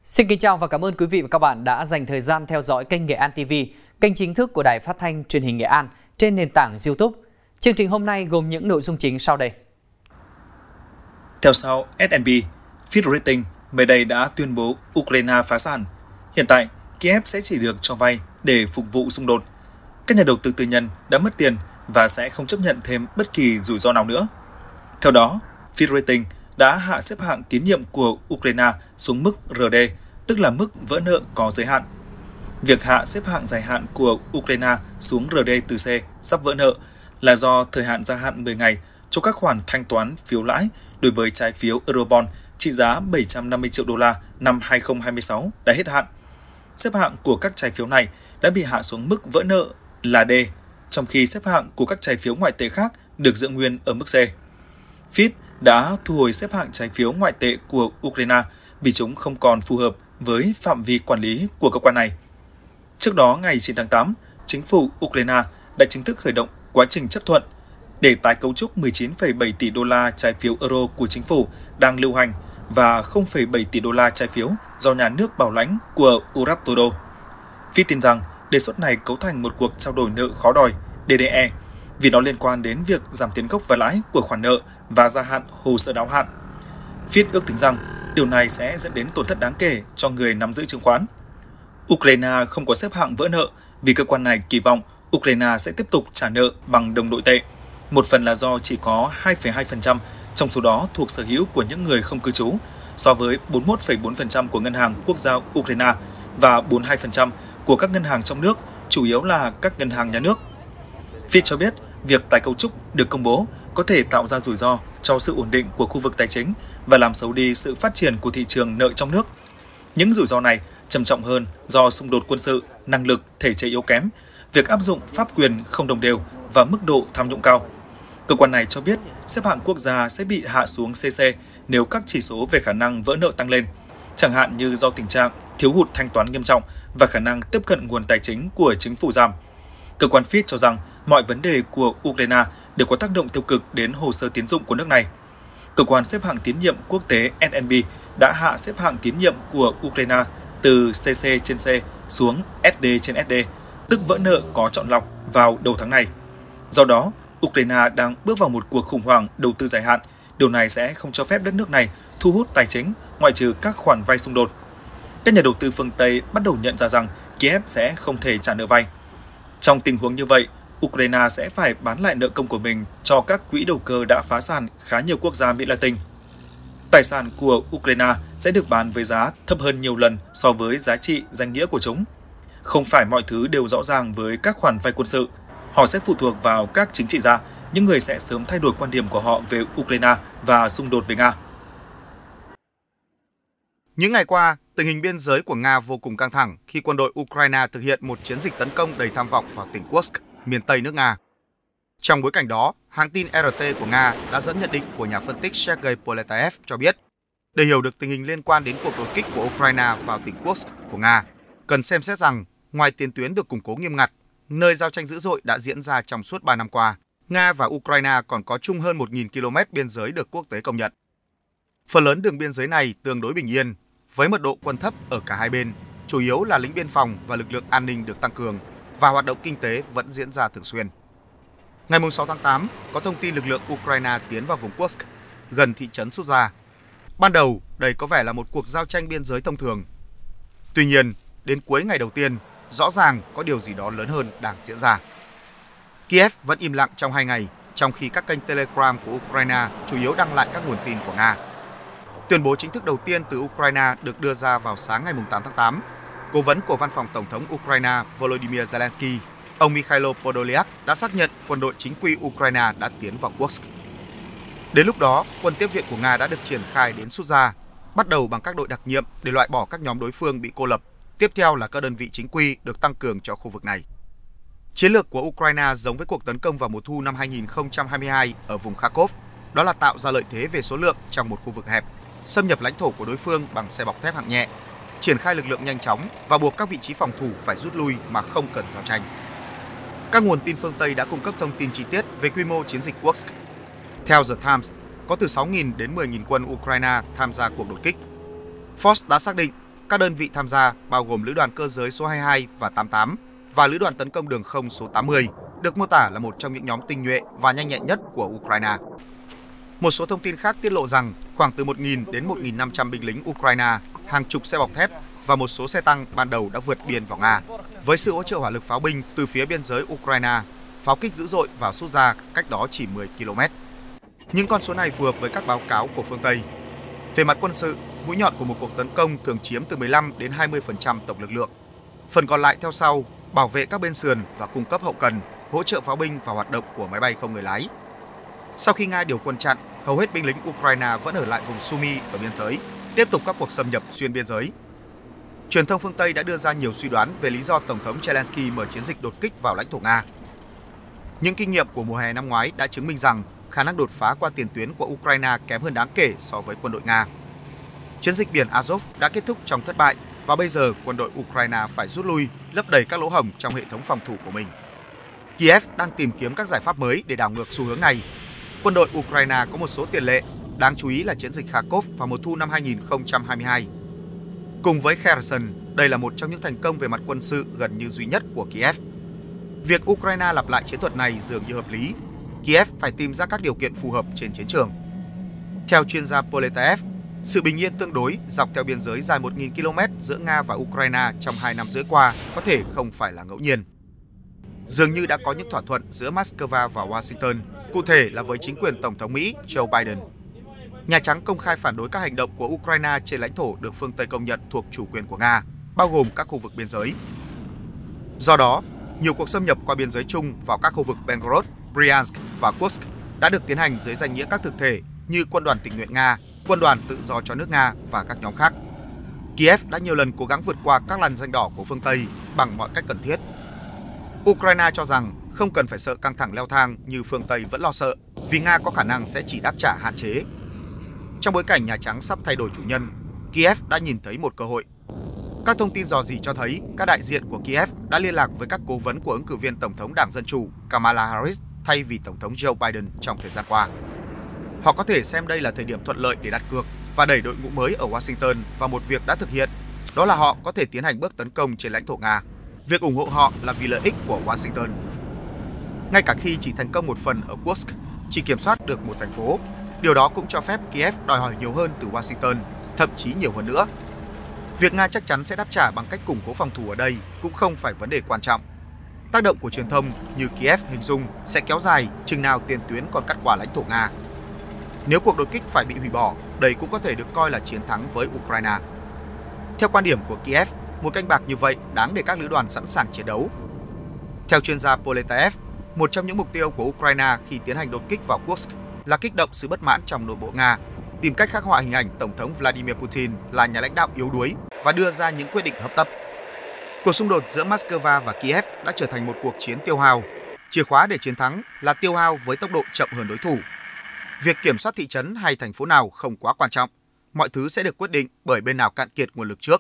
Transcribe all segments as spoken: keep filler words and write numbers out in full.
Xin kính chào và cảm ơn quý vị và các bạn đã dành thời gian theo dõi kênh Nghệ An ti vi, kênh chính thức của Đài Phát thanh Truyền hình Nghệ An trên nền tảng YouTube. Chương trình hôm nay gồm những nội dung chính sau đây. Theo sau ét en bê, Fitch Ratings mới đây đã tuyên bố Ukraine phá sản. Hiện tại, Kiev sẽ chỉ được cho vay để phục vụ xung đột. Các nhà đầu tư tư nhân đã mất tiền và sẽ không chấp nhận thêm bất kỳ rủi ro nào nữa. Theo đó, Fitch Ratings đã hạ xếp hạng tín nhiệm của Ukraine xuống mức rờ đê, tức là mức vỡ nợ có giới hạn. Việc hạ xếp hạng dài hạn của Ukraine xuống rờ đê từ C, sắp vỡ nợ, là do thời hạn gia hạn mười ngày cho các khoản thanh toán phiếu lãi đối với trái phiếu Eurobond trị giá bảy trăm năm mươi triệu đô la năm hai không hai sáu đã hết hạn. Xếp hạng của các trái phiếu này đã bị hạ xuống mức vỡ nợ là D, trong khi xếp hạng của các trái phiếu ngoại tệ khác được giữ nguyên ở mức C. Fitch đã thu hồi xếp hạng trái phiếu ngoại tệ của Ukraine vì chúng không còn phù hợp với phạm vi quản lý của cơ quan này. Trước đó, ngày chín tháng tám, chính phủ Ukraine đã chính thức khởi động quá trình chấp thuận để tái cấu trúc mười chín phẩy bảy tỷ đô la trái phiếu euro của chính phủ đang lưu hành và không phẩy bảy tỷ đô la trái phiếu do nhà nước bảo lãnh của Uratodo. Fitch tin rằng đề xuất này cấu thành một cuộc trao đổi nợ khó đòi D D E vì nó liên quan đến việc giảm tiền gốc và lãi của khoản nợ và gia hạn hồ sơ đáo hạn. Fitch ước tính rằng điều này sẽ dẫn đến tổn thất đáng kể cho người nắm giữ chứng khoán. Ukraine không có xếp hạng vỡ nợ vì cơ quan này kỳ vọng Ukraine sẽ tiếp tục trả nợ bằng đồng nội tệ. Một phần là do chỉ có hai phẩy hai phần trăm trong số đó thuộc sở hữu của những người không cư trú, so với bốn mươi mốt phẩy bốn phần trăm của Ngân hàng Quốc gia Ukraine và bốn mươi hai phần trăm của các ngân hàng trong nước, chủ yếu là các ngân hàng nhà nước. Fitch cho biết việc tái cấu trúc được công bố có thể tạo ra rủi ro cho sự ổn định của khu vực tài chính và làm xấu đi sự phát triển của thị trường nợ trong nước. Những rủi ro này trầm trọng hơn do xung đột quân sự, năng lực, thể chế yếu kém, việc áp dụng pháp quyền không đồng đều và mức độ tham nhũng cao. Cơ quan này cho biết xếp hạng quốc gia sẽ bị hạ xuống xê xê nếu các chỉ số về khả năng vỡ nợ tăng lên, chẳng hạn như do tình trạng thiếu hụt thanh toán nghiêm trọng và khả năng tiếp cận nguồn tài chính của chính phủ giảm. Cơ quan Fitch cho rằng mọi vấn đề của Ukraine đều có tác động tiêu cực đến hồ sơ tín dụng của nước này. Cơ quan xếp hạng tín nhiệm quốc tế ét en bê đã hạ xếp hạng tín nhiệm của Ukraine từ xê xê trên C xuống ét đê trên ét đê, tức vỡ nợ có chọn lọc vào đầu tháng này. Do đó, Ukraine đang bước vào một cuộc khủng hoảng đầu tư dài hạn. Điều này sẽ không cho phép đất nước này thu hút tài chính ngoại trừ các khoản vay xung đột. Các nhà đầu tư phương Tây bắt đầu nhận ra rằng Kiev sẽ không thể trả nợ vay. Trong tình huống như vậy, Ukraine sẽ phải bán lại nợ công của mình cho các quỹ đầu cơ đã phá sản khá nhiều quốc gia Mỹ Latin. Tài sản của Ukraine sẽ được bán với giá thấp hơn nhiều lần so với giá trị danh nghĩa của chúng. Không phải mọi thứ đều rõ ràng với các khoản vay quân sự. Họ sẽ phụ thuộc vào các chính trị gia, những người sẽ sớm thay đổi quan điểm của họ về Ukraine và xung đột với Nga. Những ngày qua, tình hình biên giới của Nga vô cùng căng thẳng khi quân đội Ukraine thực hiện một chiến dịch tấn công đầy tham vọng vào tỉnh Kursk, miền Tây nước Nga. Trong bối cảnh đó, hãng tin rờ tê của Nga đã dẫn nhận định của nhà phân tích Sergei Poletaev cho biết, để hiểu được tình hình liên quan đến cuộc đột kích của Ukraine vào tỉnh Kursk của Nga, cần xem xét rằng ngoài tiền tuyến được củng cố nghiêm ngặt, nơi giao tranh dữ dội đã diễn ra trong suốt ba năm qua, Nga và Ukraine còn có chung hơn một nghìn ki lô mét biên giới được quốc tế công nhận. Phần lớn đường biên giới này tương đối bình yên, với mật độ quân thấp ở cả hai bên, chủ yếu là lính biên phòng và lực lượng an ninh được tăng cường, và hoạt động kinh tế vẫn diễn ra thường xuyên. Ngày sáu tháng tám, có thông tin lực lượng Ukraine tiến vào vùng Kursk, gần thị trấn Sudzha. Ban đầu, đây có vẻ là một cuộc giao tranh biên giới thông thường. Tuy nhiên, đến cuối ngày đầu tiên, rõ ràng có điều gì đó lớn hơn đang diễn ra. Kiev vẫn im lặng trong hai ngày, trong khi các kênh Telegram của Ukraine chủ yếu đăng lại các nguồn tin của Nga. Tuyên bố chính thức đầu tiên từ Ukraine được đưa ra vào sáng ngày tám tháng tám. Cố vấn của Văn phòng Tổng thống Ukraine Volodymyr Zelensky, ông Mikhailo Podolyak đã xác nhận quân đội chính quy Ukraine đã tiến vào Kursk. Đến lúc đó, quân tiếp viện của Nga đã được triển khai đến Sudzha, bắt đầu bằng các đội đặc nhiệm để loại bỏ các nhóm đối phương bị cô lập. Tiếp theo là các đơn vị chính quy được tăng cường cho khu vực này. Chiến lược của Ukraine giống với cuộc tấn công vào mùa thu năm hai nghìn không trăm hai mươi hai ở vùng Kharkov, đó là tạo ra lợi thế về số lượng trong một khu vực hẹp, xâm nhập lãnh thổ của đối phương bằng xe bọc thép hạng nhẹ, triển khai lực lượng nhanh chóng và buộc các vị trí phòng thủ phải rút lui mà không cần giao tranh. Các nguồn tin phương Tây đã cung cấp thông tin chi tiết về quy mô chiến dịch Kursk. Theo The Times, có từ sáu nghìn đến mười nghìn quân Ukraine tham gia cuộc đột kích. Fox đã xác định Các đơn vị tham gia bao gồm Lữ đoàn cơ giới số hai mươi hai và tám mươi tám và Lữ đoàn tấn công đường không số tám mươi, được mô tả là một trong những nhóm tinh nhuệ và nhanh nhẹn nhất của Ukraine. Một số thông tin khác tiết lộ rằng khoảng từ một nghìn đến một nghìn năm trăm binh lính Ukraine, hàng chục xe bọc thép và một số xe tăng ban đầu đã vượt biên vào Nga. Với sự hỗ trợ hỏa lực pháo binh từ phía biên giới Ukraine, pháo kích dữ dội vào Sudzha ra cách đó chỉ mười ki lô mét. Những con số này phù hợp với các báo cáo của phương Tây. Về mặt quân sự, mũi nhọn của một cuộc tấn công thường chiếm từ mười lăm đến hai mươi phần trăm tổng lực lượng. Phần còn lại theo sau, bảo vệ các bên sườn và cung cấp hậu cần, hỗ trợ pháo binh và hoạt động của máy bay không người lái. Sau khi Nga điều quân chặn, hầu hết binh lính Ukraine vẫn ở lại vùng Sumy ở biên giới, tiếp tục các cuộc xâm nhập xuyên biên giới. Truyền thông phương Tây đã đưa ra nhiều suy đoán về lý do Tổng thống Zelensky mở chiến dịch đột kích vào lãnh thổ Nga. Những kinh nghiệm của mùa hè năm ngoái đã chứng minh rằng khả năng đột phá qua tiền tuyến của Ukraine kém hơn đáng kể so với quân đội Nga. Chiến dịch biển Azov đã kết thúc trong thất bại và bây giờ quân đội Ukraine phải rút lui, lấp đầy các lỗ hổng trong hệ thống phòng thủ của mình. Kiev đang tìm kiếm các giải pháp mới để đảo ngược xu hướng này. Quân đội Ukraine có một số tiền lệ, đáng chú ý là chiến dịch Kharkov vào mùa thu năm hai nghìn không trăm hai mươi hai. Cùng với Kherson, đây là một trong những thành công về mặt quân sự gần như duy nhất của Kiev. Việc Ukraine lặp lại chiến thuật này dường như hợp lý. Kiev phải tìm ra các điều kiện phù hợp trên chiến trường. Theo chuyên gia Poletaev, sự bình yên tương đối dọc theo biên giới dài một nghìn ki lô mét giữa Nga và Ukraine trong hai năm rưỡi qua có thể không phải là ngẫu nhiên. Dường như đã có những thỏa thuận giữa Moscow và Washington, cụ thể là với chính quyền Tổng thống Mỹ Joe Biden. Nhà Trắng công khai phản đối các hành động của Ukraine trên lãnh thổ được phương Tây công nhận thuộc chủ quyền của Nga, bao gồm các khu vực biên giới. Do đó, nhiều cuộc xâm nhập qua biên giới chung vào các khu vực Belgorod, Bryansk và Kursk đã được tiến hành dưới danh nghĩa các thực thể như Quân đoàn tình nguyện Nga, Quân đoàn tự do cho nước Nga và các nhóm khác. Kiev đã nhiều lần cố gắng vượt qua các làn ranh đỏ của phương Tây bằng mọi cách cần thiết. Ukraine cho rằng không cần phải sợ căng thẳng leo thang như phương Tây vẫn lo sợ, vì Nga có khả năng sẽ chỉ đáp trả hạn chế. Trong bối cảnh Nhà Trắng sắp thay đổi chủ nhân, Kiev đã nhìn thấy một cơ hội. Các thông tin rò rỉ cho thấy các đại diện của Kiev đã liên lạc với các cố vấn của ứng cử viên Tổng thống Đảng Dân Chủ Kamala Harris thay vì Tổng thống Joe Biden trong thời gian qua. Họ có thể xem đây là thời điểm thuận lợi để đặt cược và đẩy đội ngũ mới ở Washington vào một việc đã thực hiện, đó là họ có thể tiến hành bước tấn công trên lãnh thổ Nga. Việc ủng hộ họ là vì lợi ích của Washington. Ngay cả khi chỉ thành công một phần ở Kursk, chỉ kiểm soát được một thành phố, điều đó cũng cho phép Kiev đòi hỏi nhiều hơn từ Washington, thậm chí nhiều hơn nữa. Việc Nga chắc chắn sẽ đáp trả bằng cách củng cố phòng thủ ở đây cũng không phải vấn đề quan trọng. Tác động của truyền thông như Kiev hình dung sẽ kéo dài chừng nào tiền tuyến còn cắt qua lãnh thổ Nga. Nếu cuộc đột kích phải bị hủy bỏ, đây cũng có thể được coi là chiến thắng với Ukraine. Theo quan điểm của Kiev, một canh bạc như vậy đáng để các lữ đoàn sẵn sàng chiến đấu. Theo chuyên gia Poletaev, một trong những mục tiêu của Ukraine khi tiến hành đột kích vào Kursk là kích động sự bất mãn trong nội bộ Nga, tìm cách khắc họa hình ảnh Tổng thống Vladimir Putin là nhà lãnh đạo yếu đuối và đưa ra những quyết định hấp tấp. Cuộc xung đột giữa Moscow và Kiev đã trở thành một cuộc chiến tiêu hao. Chìa khóa để chiến thắng là tiêu hao với tốc độ chậm hơn đối thủ. Việc kiểm soát thị trấn hay thành phố nào không quá quan trọng. Mọi thứ sẽ được quyết định bởi bên nào cạn kiệt nguồn lực trước.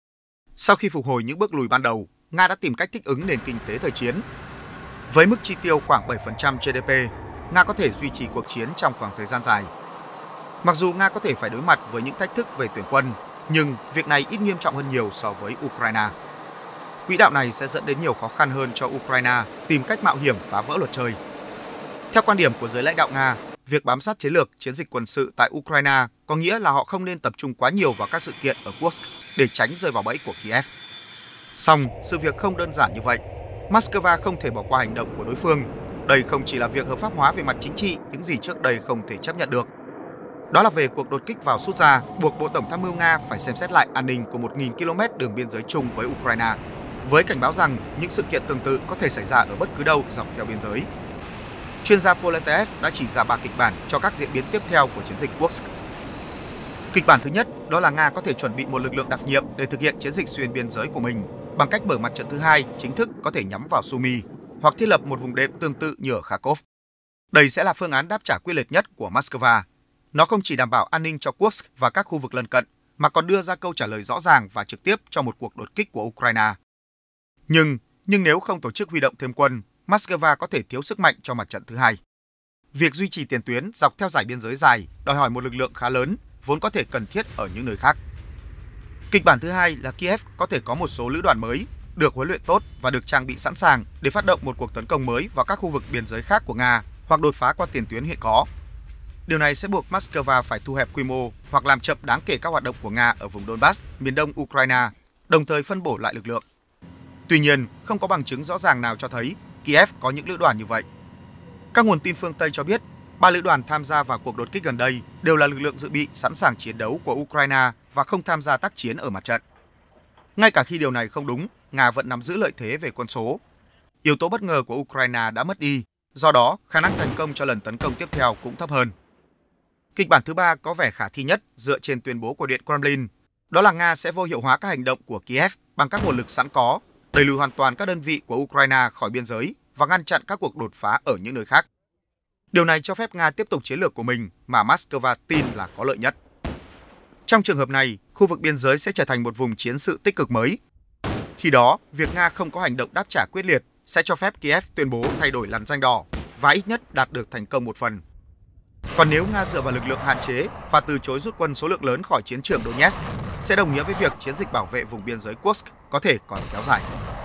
Sau khi phục hồi những bước lùi ban đầu, Nga đã tìm cách thích ứng nền kinh tế thời chiến. Với mức chi tiêu khoảng bảy phần trăm giê đê pê, Nga có thể duy trì cuộc chiến trong khoảng thời gian dài. Mặc dù Nga có thể phải đối mặt với những thách thức về tuyển quân, nhưng việc này ít nghiêm trọng hơn nhiều so với Ukraine. Quỹ đạo này sẽ dẫn đến nhiều khó khăn hơn cho Ukraine tìm cách mạo hiểm phá vỡ luật chơi. Theo quan điểm của giới lãnh đạo Nga, việc bám sát chiến lược chiến dịch quân sự tại Ukraine có nghĩa là họ không nên tập trung quá nhiều vào các sự kiện ở Kursk để tránh rơi vào bẫy của Kiev. Song, sự việc không đơn giản như vậy. Moscow không thể bỏ qua hành động của đối phương. Đây không chỉ là việc hợp pháp hóa về mặt chính trị, những gì trước đây không thể chấp nhận được. Đó là về cuộc đột kích vào Sudzha, buộc Bộ Tổng tham mưu Nga phải xem xét lại an ninh của một nghìn ki lô mét đường biên giới chung với Ukraine, với cảnh báo rằng những sự kiện tương tự có thể xảy ra ở bất cứ đâu dọc theo biên giới. Chuyên gia Poletaev đã chỉ ra ba kịch bản cho các diễn biến tiếp theo của chiến dịch Kursk. Kịch bản thứ nhất đó là Nga có thể chuẩn bị một lực lượng đặc nhiệm để thực hiện chiến dịch xuyên biên giới của mình bằng cách mở mặt trận thứ hai chính thức có thể nhắm vào Sumy hoặc thiết lập một vùng đệm tương tự như ở Kharkov. Đây sẽ là phương án đáp trả quyết liệt nhất của Moscow. Nó không chỉ đảm bảo an ninh cho Kursk và các khu vực lân cận, mà còn đưa ra câu trả lời rõ ràng và trực tiếp cho một cuộc đột kích của Ukraine. Nhưng, nhưng nếu không tổ chức huy động thêm quân, Moscow có thể thiếu sức mạnh cho mặt trận thứ hai. Việc duy trì tiền tuyến dọc theo dải biên giới dài đòi hỏi một lực lượng khá lớn, vốn có thể cần thiết ở những nơi khác. Kịch bản thứ hai là Kiev có thể có một số lữ đoàn mới, được huấn luyện tốt và được trang bị sẵn sàng để phát động một cuộc tấn công mới vào các khu vực biên giới khác của Nga hoặc đột phá qua tiền tuyến hiện có. Điều này sẽ buộc Moscow phải thu hẹp quy mô hoặc làm chậm đáng kể các hoạt động của Nga ở vùng Donbass, miền đông Ukraine, đồng thời phân bổ lại lực lượng. Tuy nhiên, không có bằng chứng rõ ràng nào cho thấy Kiev có những lữ đoàn như vậy. Các nguồn tin phương Tây cho biết, ba lữ đoàn tham gia vào cuộc đột kích gần đây đều là lực lượng dự bị sẵn sàng chiến đấu của Ukraine và không tham gia tác chiến ở mặt trận. Ngay cả khi điều này không đúng, Nga vẫn nắm giữ lợi thế về quân số. Yếu tố bất ngờ của Ukraine đã mất đi, do đó khả năng thành công cho lần tấn công tiếp theo cũng thấp hơn. Kịch bản thứ ba có vẻ khả thi nhất dựa trên tuyên bố của Điện Kremlin, đó là Nga sẽ vô hiệu hóa các hành động của Kiev bằng các nguồn lực sẵn có, đẩy lùi hoàn toàn các đơn vị của Ukraine khỏi biên giới và ngăn chặn các cuộc đột phá ở những nơi khác. Điều này cho phép Nga tiếp tục chiến lược của mình mà Moscow tin là có lợi nhất. Trong trường hợp này, khu vực biên giới sẽ trở thành một vùng chiến sự tích cực mới. Khi đó, việc Nga không có hành động đáp trả quyết liệt sẽ cho phép Kiev tuyên bố thay đổi lằn ranh đỏ và ít nhất đạt được thành công một phần. Còn nếu Nga dựa vào lực lượng hạn chế và từ chối rút quân số lượng lớn khỏi chiến trường Donetsk, sẽ đồng nghĩa với việc chiến dịch bảo vệ vùng biên giới Kursk có thể còn kéo dài.